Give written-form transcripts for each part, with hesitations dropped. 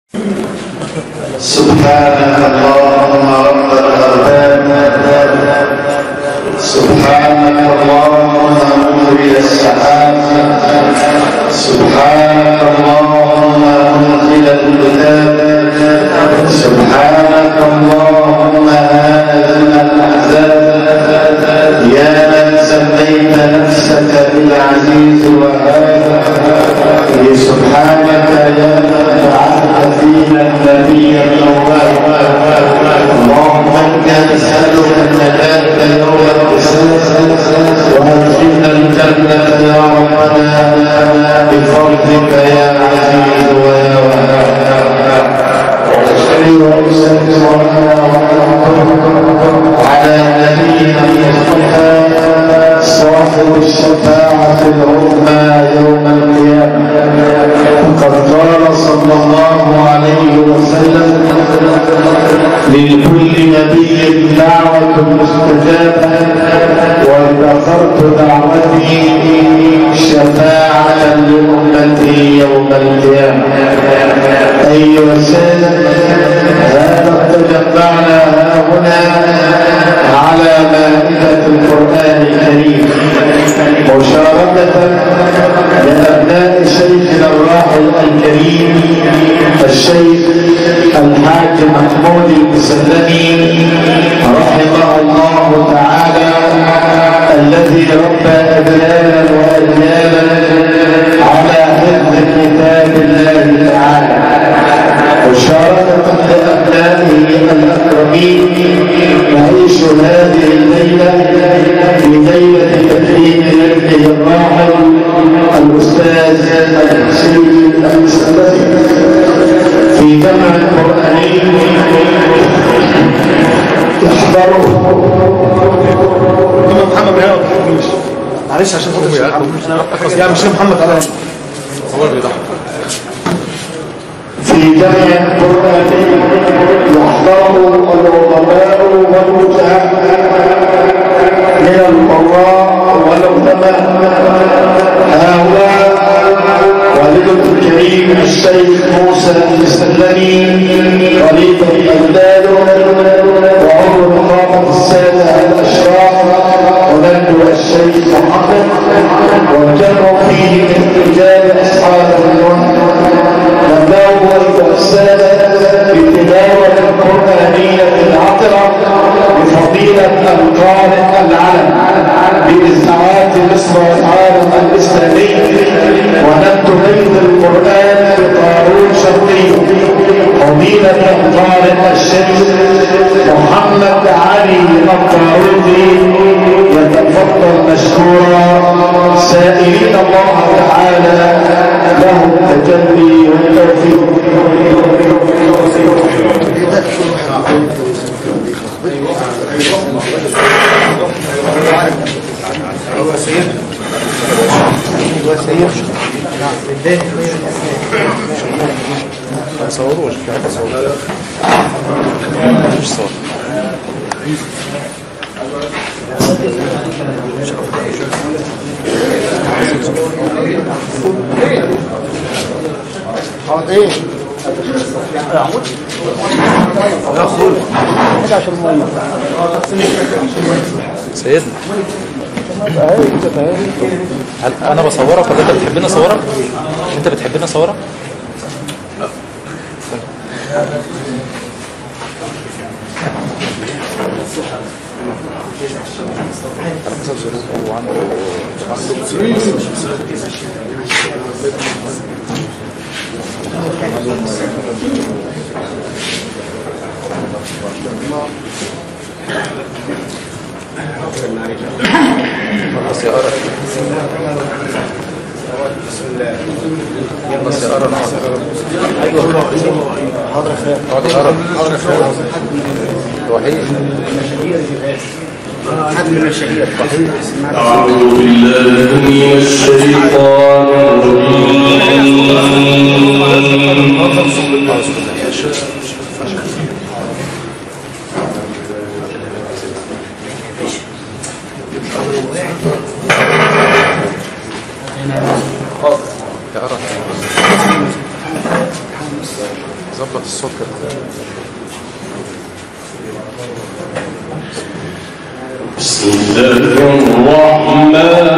سبحانك اللهم رب الأرباب، سبحانك اللهم مجري السحاب، سبحانك اللهم منزل الكتاب، سبحانك اللهم هازم الأحزاب، يا من سميت نفسك بالعزيز وهذا، سبحانك يا من بعثت فينا النبي الأول، اللهم إنا نسألك النجاة يوم القيامة وأدخلنا الجنة يا ربنا بفضلك يا عزيز ويا وهاب. وأشهد وأسلم على نبينا المصطفى صاحب الشفاعة العظمى يوم القيامة. قد قال صلى الله عليه وسلم: لكل نبي دعوة مستجابة، وذكرت دعوتي شفاعة لأمتي يوم القيامة. أيها السادة، هذا تجمعنا هنا على مائدة القرآن الكريم مشاركة لأبناء شيخنا الراحل الكريم الشيخ الحاج محمود المسلمي رحمه الله تعالى، الذي ربى أجيالا وأجيالا على حفظ كتاب الله تعالى، مشاركة لأبنائه الأكرمين نعيش هذه الليلة في ليلة تكريم ابنه الراحل الأستاذ الحسين المسلمي في جمع قرآني يحضره محمد رياض. معلش عشان خاطر يا مش محمد علي هو اللي بيضحك. في جمع قرآني يحضره العلماء والوجهاء من القراء والعلماء، هؤلاء والده الكريم الشيخ موسى المسلمي خليفة أجداده وعضو نقابة السادة الأشراف ونجم الشيخ محمد، وجمعوا فيه من رجال أصحاب الوحي. نبدأ السادة بتلاوة قرآنية العطرة بفضيلة القارئ العلم بإذاعات مصر والعالم الإسلامي، ونبدأ بيت القرآن بقارون شرقي فضيلة القارئ الشيخ محمد علي الطاروسي. يتفضل مشكورا سائلين الله تعالى له التجلي والتوفيق. ما يصوروش في حاجه صور مش صور. ايه عمود ياخد عشان الميه سيدنا. هل انا بصورك ولا انت بتحبني اصورك؟ انت بتحبني اصورك؟ لا. على حسب ظروفه هو عنده بس يا أرى بس يا أرى أيوة حاضر خير حاضر خير وحيد حد من الشهير أعوذ بالله من الشيطان ظبط الصوت كده. بسم الله الرحمن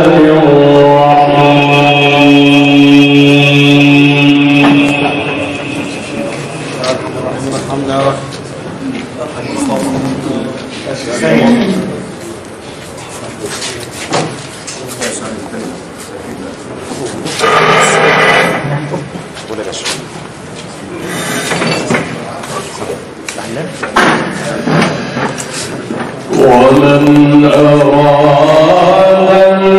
ومن أراد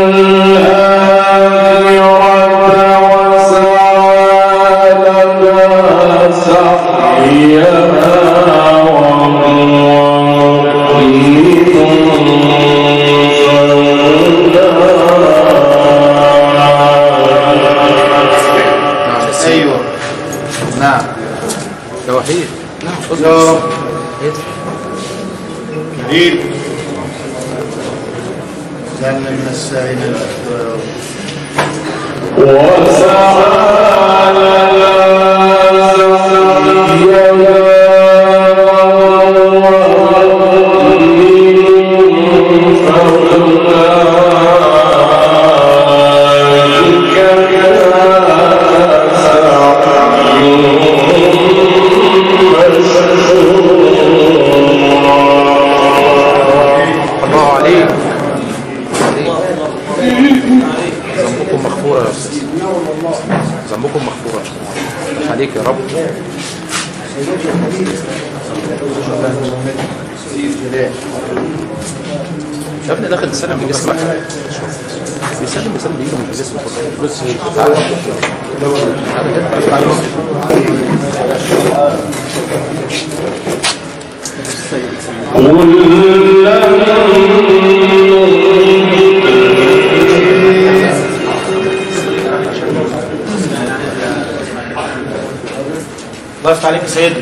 الآخرة وسعى لها سعيها وهو مؤمن ايوه نعم توحيد. يا رب جديد كان من السائلين ذنبكم مغفورة عليك يا رب. يا ابني داخل تسلم بجسمك، بيسلم بيجيله من جسمه كله. بص الله يفتح عليك يا سيدي.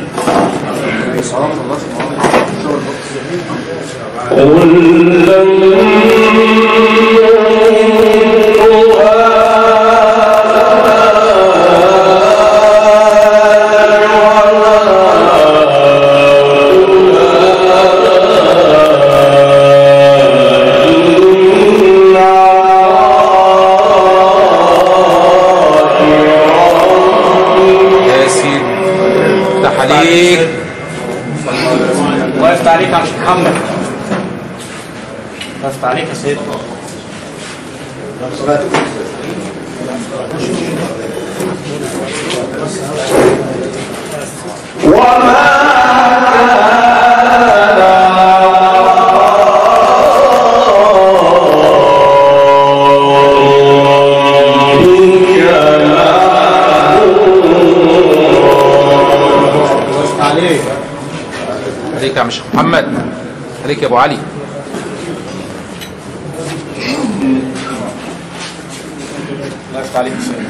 الله يفتح عليك يا محمد. الله يفتح عليك يا سيدي. عليك يا مش محمد، عليك يا ابو علي. الله يفتح عليك يا سيدي.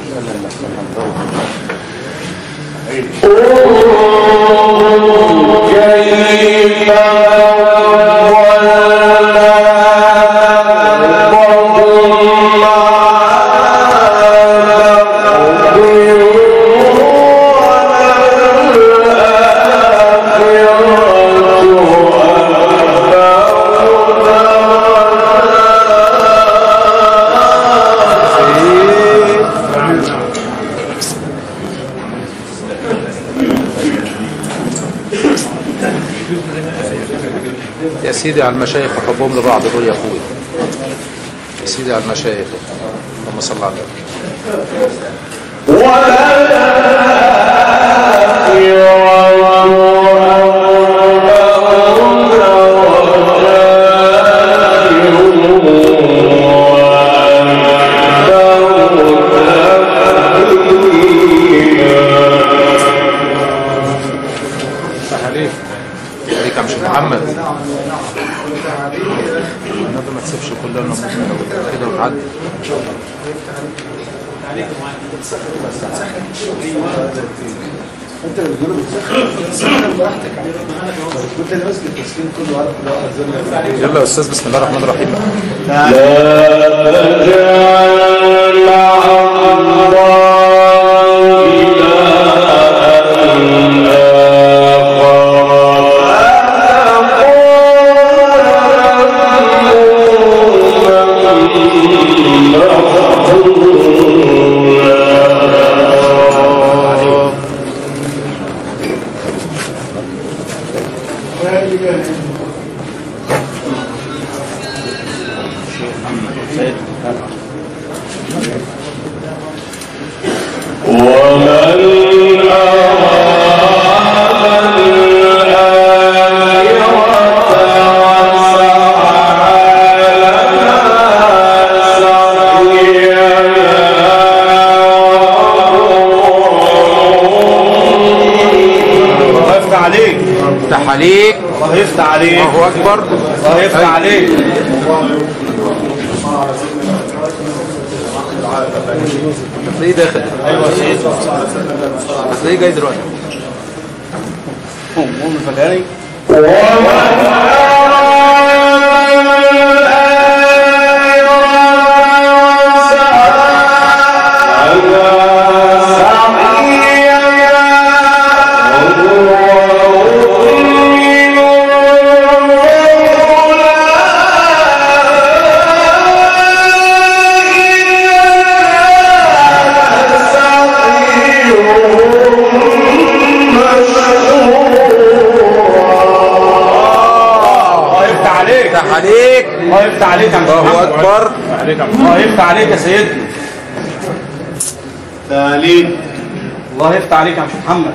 يا سيدي على المشايخ وحبهم لبعض دول يا اخوي. يا سيدي على المشايخ، اللهم صل على النبي. عليك يا مش محمد. النبي ما تسيبش كلنا كده وتعدي. انت اللي بتقوله بتسخن براحتك. كنت اللي ماسك التسخين كله على كل واحد زي. يلا يا استاذ، بسم الله الرحمن الرحيم. لا تجعل مع الله إلها يفتح عليك. الله يفتح عليك. الله أكبر. الله يفتح عليك. هتلاقيه داخل. ايوه يا سيدي. هتلاقيه جاي دلوقتي. قوم الفجاني. عليك. الله يفتح عليك يا عم محمد. الله أكبر. الله يفتح عليك يا سيدنا. تعليم. الله يفتح عليك يا عم محمد.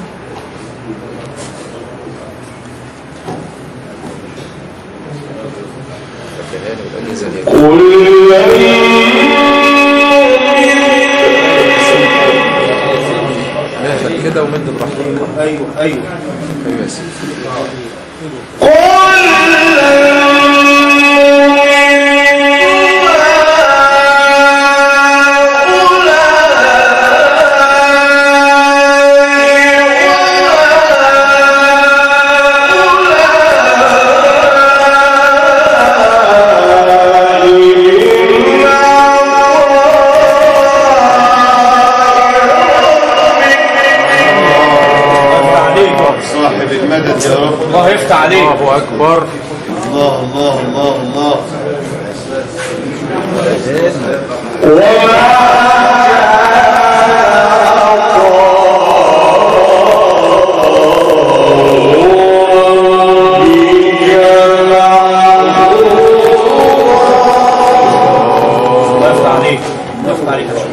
ماشي كده ومد براحتك. ايوه ايوه ايوه يا سيدي. صاحب المدد يا رب. الله يفتح عليك. الله أكبر. الله الله الله الله. الله يفتح عليك. الله يفتح عليك يا شيخ.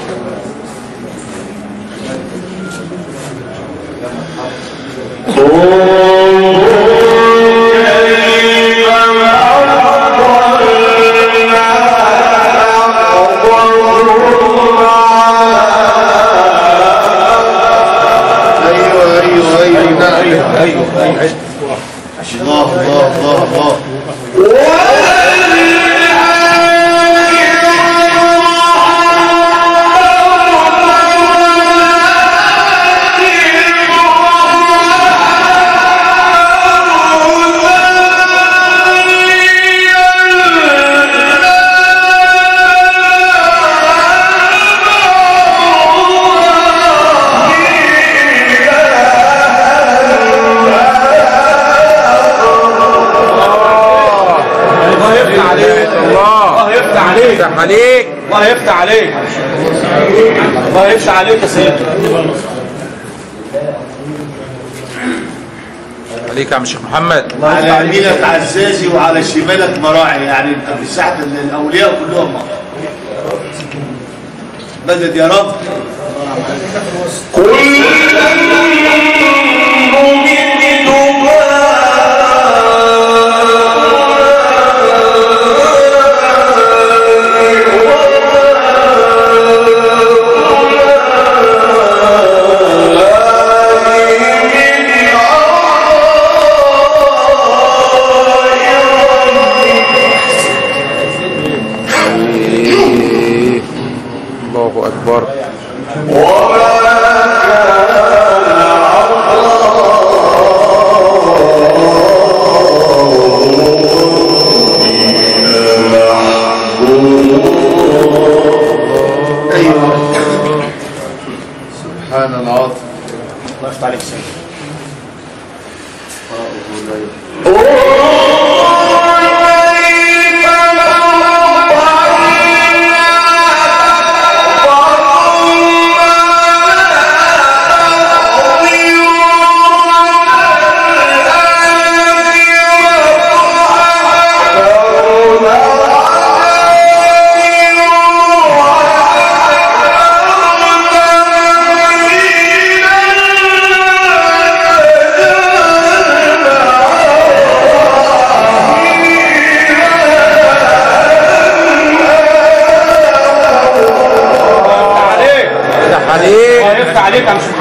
الله الله الله الله. يفتح عليك. الله يفتح عليك. الله يفتح عليك يا سيدي. عليك يا عم الشيخ محمد. على يمينك عزازي وعلى شمالك مراعي، يعني في ساحة الأولياء كلهم مدد يا رب. الله أكبر. سبحان الله. الله يفتح عليك سيدي.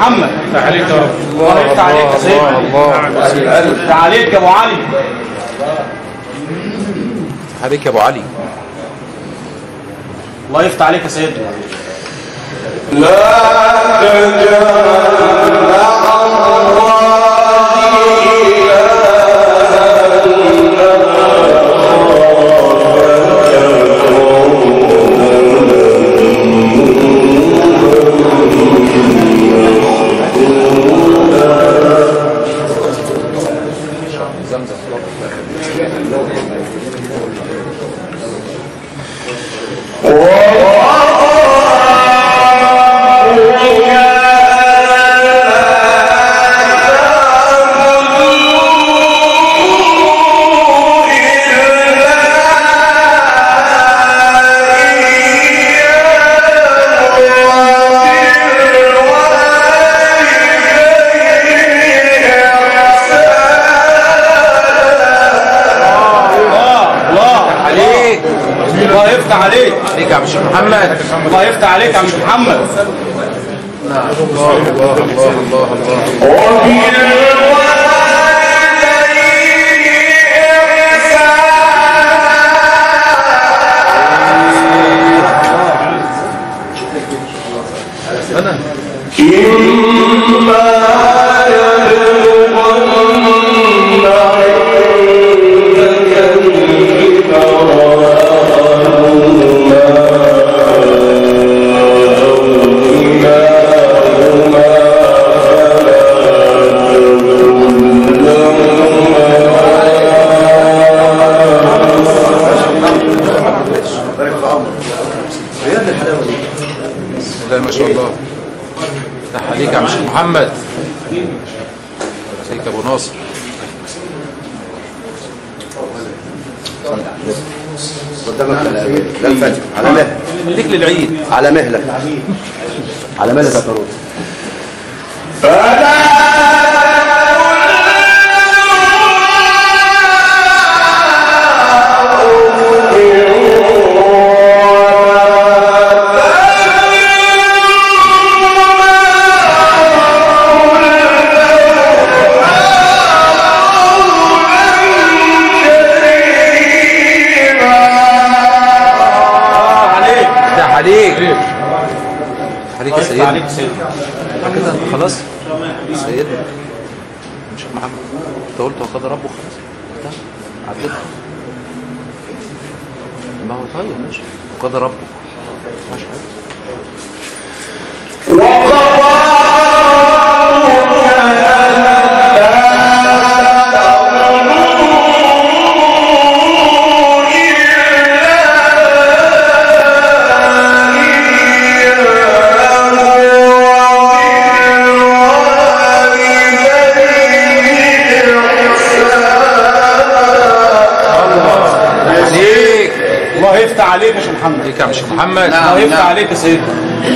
محمد. عليك يا رب. الله يفتح عليك يا سيدنا. الله يفتح عليك يا ابو علي. عليك يا ابو علي. الله يفتح عليك يا سيدنا. لا تجعل عليك يا عم الشيخ محمد. الله يفتح عليك يا عم الشيخ محمد. نعم. الله الله الله الله الله. أنا إما ما شاء الله. افتح عليك يا عم الشيخ محمد. عليك يا ابو ناصر. قدامك لا الفجر على مهلك. ليك للعيد على مهلك. على مهلك يا فاروق. عليك يا سيدنا. عليك سيدنا. كده خلاص سيدنا الشيخ محمد. انت قلت وقد ربه خلاص عدلها. ما هو طيب ماشي وقد ربه ماشي عليك يا شيخ محمد. عليك يا عم الشيخ محمد. الله يفتح عليك يا سيدنا.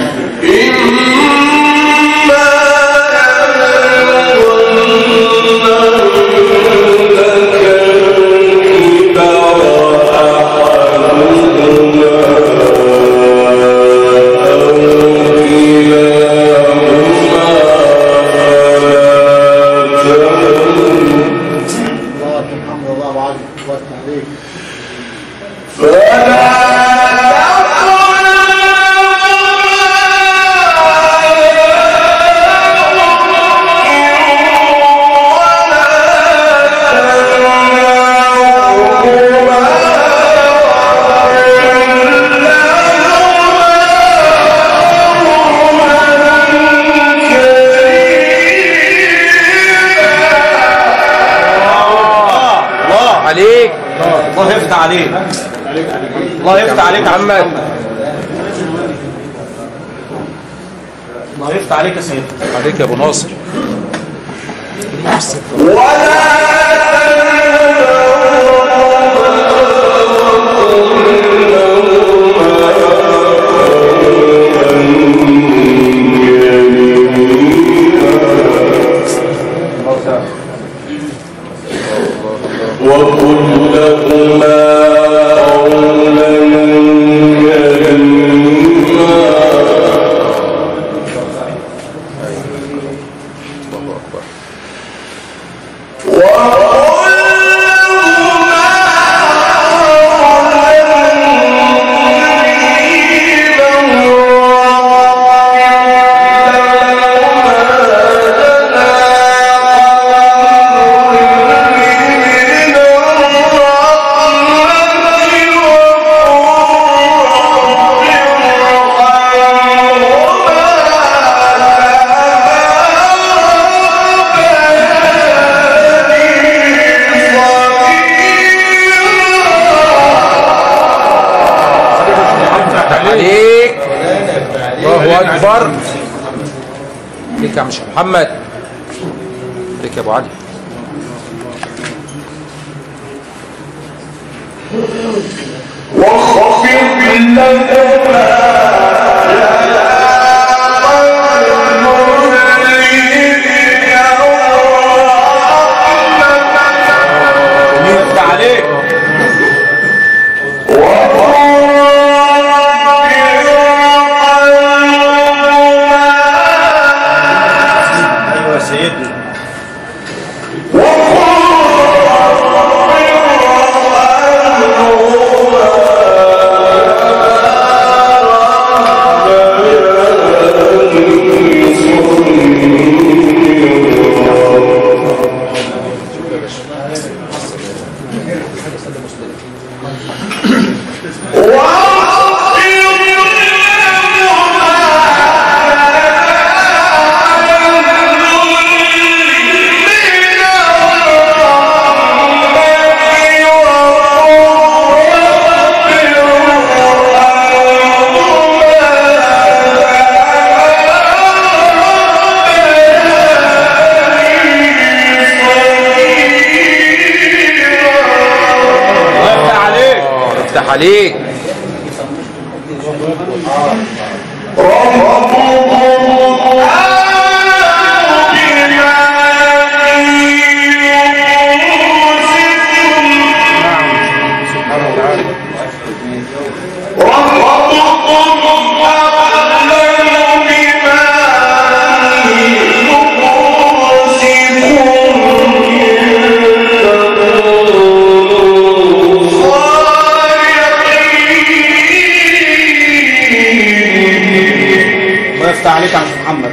عليك. الله يفتح عليك. الله يفتح عليك يا محمد. الله يفتح عليك يا سيدنا. عليك يا ابو ناصر. أكبر. أكبر. ليك يا مش محمد، ليك يا أبو علي. وخفض عليك. عليك عن محمد.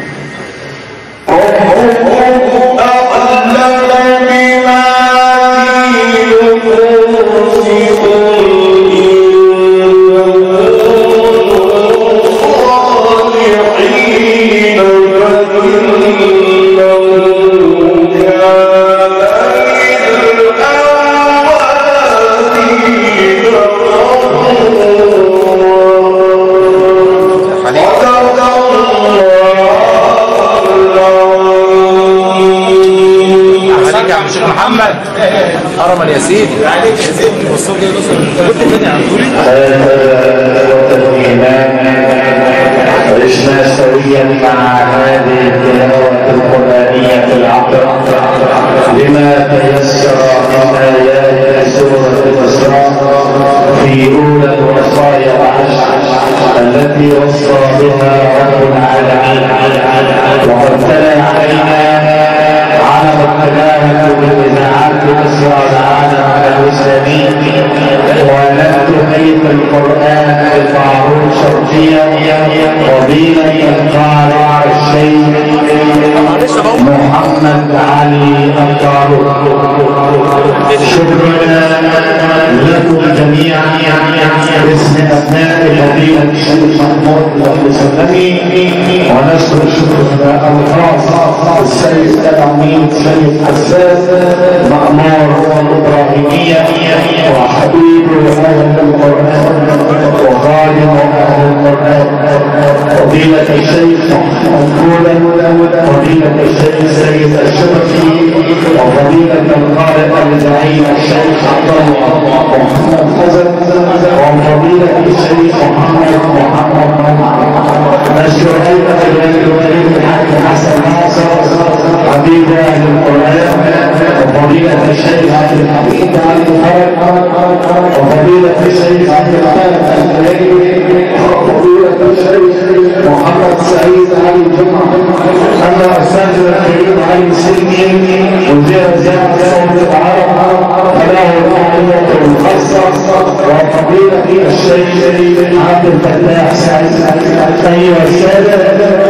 حرما يا سيدي. عشنا سويا مع هذه التلاوة القرآنية العطرة لما تيسر من آيات سورة الإسراء في أولى الوصايا العشر التي وصى بها رب العالمين، وقد تلا علينا على التلاوة بالإذاعات الأسرى العالم الإسلامي، ونكتب القرآن بالمعروف شرطيا قبيلة القارع الشيخ محمد علي الطاروق. شكرا لكم جميعا باسم أبناء فضيلة الشيخ محمود المسلمي، ونشكر شكرا الخاص السيد العميد سيد حساس مأمور الإبراهيمية وحبيب أهل القرآن وخادم أهل القرآن فضيلة الشيخ محمود، فضيلة الشيخ سيد الشرفي، وفضيلة القارئ الزعيم الشيخ عبد الله محمد حسن، وفضيلة الشيخ محمد نشكر أيضا الوالد الحاج حسن ناصر حبيب أهل القرآن، وفضيلة الشيخ عبد الحميد علي الخالق، وفضيلة الشيخ عبد الخالق الفريق، وفضيلة الشيخ محمد محمد سعيد علي الجمعة، أما أستاذنا الكريم علي سلمي مدير جامعة صوت العرب فله الفعالية الخاصة وفضيلة الشيخ عبد الفتاح سعيد. أيها السادة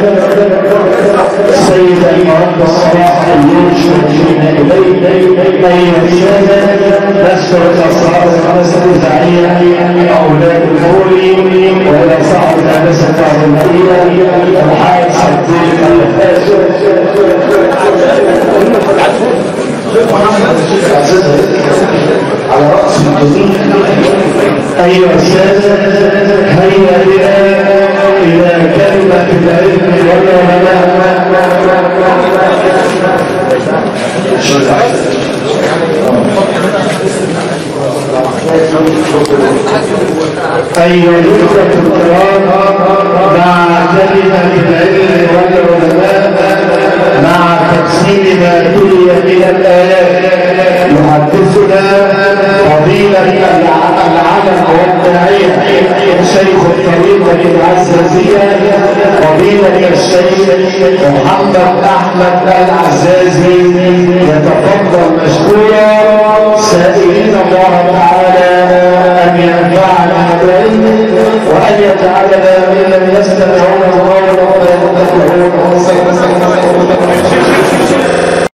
السيد المربى الصلاح اليوش مجينا إليه. أيها السادة نشكر الأصحاب الخمسة الإذاعية أولاد الفوري وإلى صاحب الهندسة التعليمية الحاج صديق الفاشل على رأس الجميع. أيها السادة هيا بنا إلى كلمة العلم والعلماء. أيها الأخوة الكرام مع كلمة العلم والعلماء مع تفسير ما تلي من الآيات يحدثنا فضيلة العلم والداعية شيخ الطريقة العزازية فضيلة الشيخ محمد أحمد العزازي يتفضل مشكورا سائلين الله تعالى أن ينفعنا بالعلم وأن يجعلنا ممن يستمعون